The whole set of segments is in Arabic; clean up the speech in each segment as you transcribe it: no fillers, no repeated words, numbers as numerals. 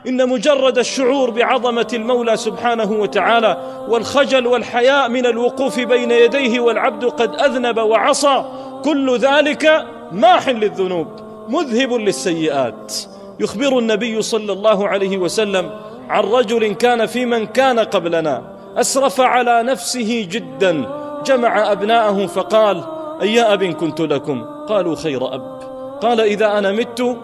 إن مجرد الشعور بعظمة المولى سبحانه وتعالى والخجل والحياء من الوقوف بين يديه والعبد قد أذنب وعصى، كل ذلك ماح للذنوب مذهب للسيئات. يخبر النبي صلى الله عليه وسلم عن رجل كان في من كان قبلنا أسرف على نفسه جدا، جمع أبناءه فقال: أي أب كنت لكم؟ قالوا: خير أب. قال: إذا أنا مت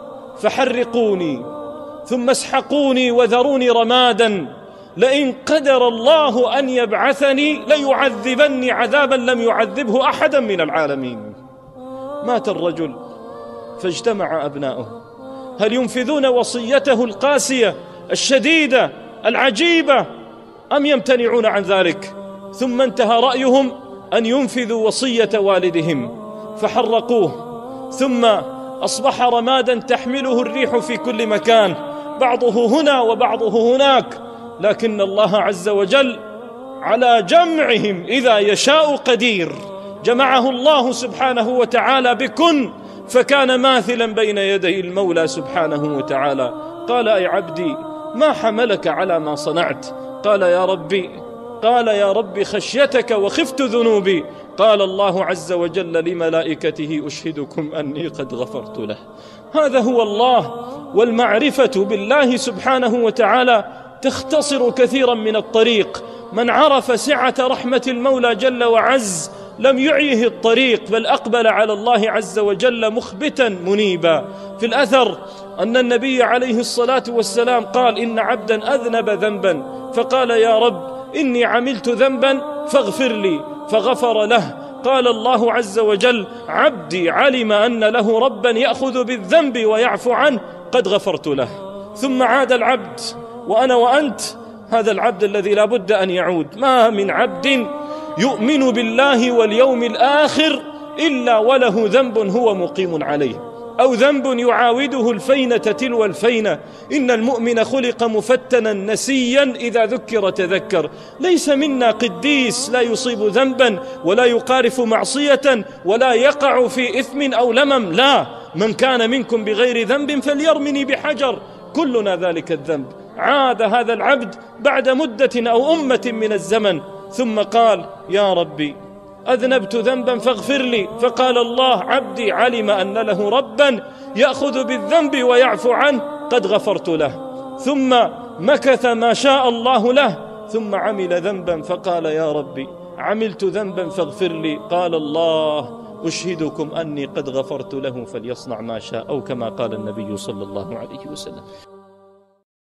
فحرقوني ثم اسحقوني وذروني رمادا، لئن قدر الله أن يبعثني ليعذبني عذابا لم يعذبه أحدا من العالمين. مات الرجل فاجتمع أبناؤه، هل ينفذون وصيته القاسية الشديدة العجيبة أم يمتنعون عن ذلك؟ ثم انتهى رأيهم أن ينفذوا وصية والدهم فحرقوه، ثم أصبح رمادا تحمله الريح في كل مكان، بعضه هنا وبعضه هناك، لكن الله عز وجل على جمعهم إذا يشاء قدير. جمعه الله سبحانه وتعالى بكن فكان ماثلا بين يدي المولى سبحانه وتعالى. قال: أي عبدي ما حملك على ما صنعت؟ قال: يا ربي خشيتك وخفت ذنوبي. قال الله عز وجل لملائكته: أشهدكم أني قد غفرت له. هذا هو الله، والمعرفة بالله سبحانه وتعالى تختصر كثيرا من الطريق. من عرف سعة رحمة المولى جل وعز لم يعيه الطريق، بل أقبل على الله عز وجل مخبتا منيبا. في الأثر أن النبي عليه الصلاة والسلام قال: إن عبدا أذنب ذنبا فقال: يا رب إني عملت ذنبا فاغفر لي، فغفر له. قال الله عز وجل: عبدي علم أن له ربا يأخذ بالذنب ويعفو عنه، قد غفرت له. ثم عاد العبد، وأنا وأنت هذا العبد الذي لا بد أن يعود. ما من عبد يؤمن بالله واليوم الآخر إلا وله ذنب هو مقيم عليه، أو ذنب يعاوده الفينة تلو الفينة. إن المؤمن خلق مفتنا نسيا، إذا ذكر تذكر. ليس منا قديس لا يصيب ذنبا ولا يقارف معصية ولا يقع في إثم أو لمم، لا، من كان منكم بغير ذنب فليرمني بحجر، كلنا ذلك الذنب. عاد هذا العبد بعد مدة أو أمة من الزمن ثم قال: يا ربي أذنبت ذنبا فاغفر لي. فقال الله: عبدي علم أن له ربا يأخذ بالذنب ويعفو عنه، قد غفرت له. ثم مكث ما شاء الله له، ثم عمل ذنبا فقال: يا ربي عملت ذنبا فاغفر لي. قال الله: أشهدكم أني قد غفرت له فليصنع ما شاء، أو كما قال النبي صلى الله عليه وسلم.